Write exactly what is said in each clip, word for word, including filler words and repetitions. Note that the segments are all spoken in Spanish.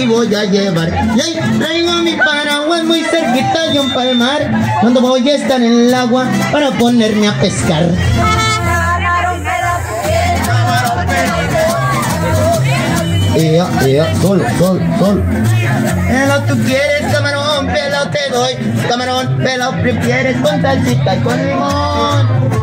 te voy a llevar. Y ahí traigo mi paraguas muy cerquita de un palmar, cuando voy a estar en el agua para ponerme a pescar. Ea, ea, sol, sol, sol. Pero tú quieres camarón, pelo te doy. Camarón, pelo prefieres con salsita y con limón.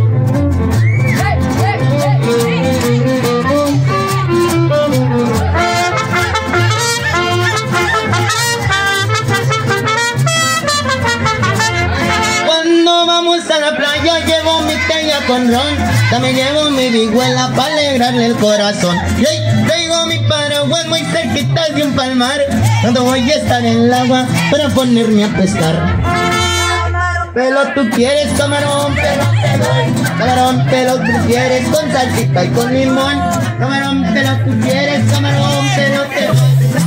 Cuando vamos a la playa llevo mi botella con ron, también llevo mi vihuela para alegrarle el corazón. Y ahí traigo mi paraguas muy cerquita de un palmar, cuando voy a estar en el agua para ponerme a pescar. Pero tú quieres camarón, pero te doy. Camarón, pero tú quieres con salsita y con limón. Camarón, pero tú quieres camarón, pero te doy.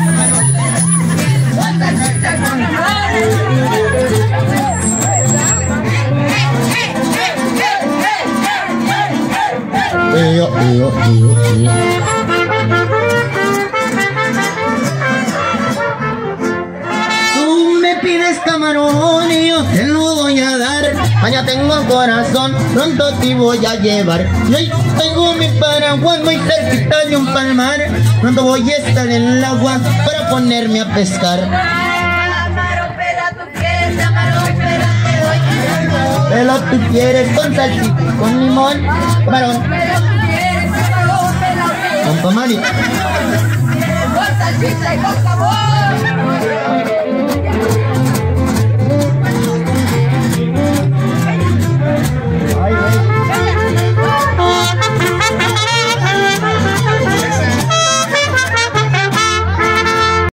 Yo, yo, yo, yo. Tú me pides camarón y yo te lo voy a dar. Allá tengo corazón, pronto te voy a llevar. Y ahí tengo mi paraguas muy cerquita de un palmar, pronto voy a estar en el agua para ponerme a pescar. Pero tú quieres con salsita y con limón, camarón. Con Mario. Con salsita y con sabor.